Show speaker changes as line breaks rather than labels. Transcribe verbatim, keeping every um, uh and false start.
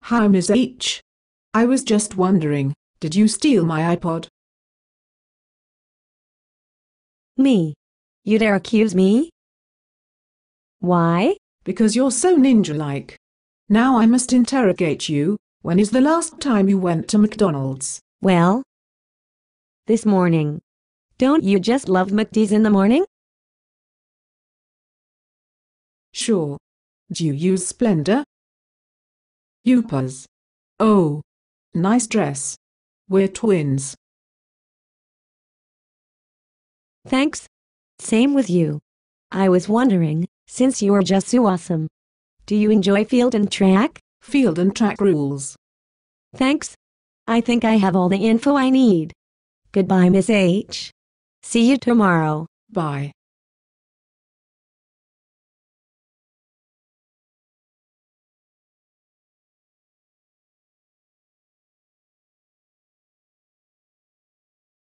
Hi, Miss H. I was just wondering, did you steal my iPod?
Me? You dare accuse me? Why?
Because you're so ninja-like. Now I must interrogate you. When is the last time you went to McDonald's?
Well, this morning. Don't you just love McD's in the morning?
Sure. Do you use Splendor? Youpers. Oh. Nice dress. We're twins.
Thanks. Same with you. I was wondering, since you're just so awesome, do you enjoy field and track?
Field and track rules.
Thanks. I think I have all the info I need. Goodbye, Miss H. See you tomorrow.
Bye.